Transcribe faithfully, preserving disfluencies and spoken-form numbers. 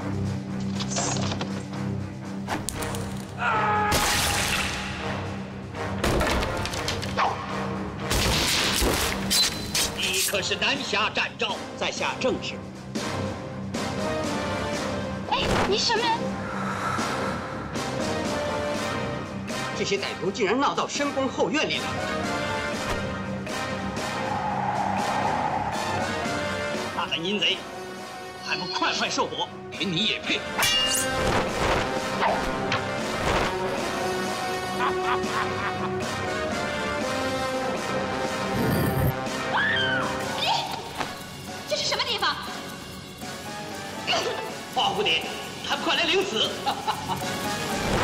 你可是南侠展昭，在下正是。 哎，你什么人？ 这些歹徒竟然闹到深宫后院里了。 大胆淫贼，还不快快受捕！凭你也配？ 哎，这是什么地方？ 花蝴蝶，还不快来领死！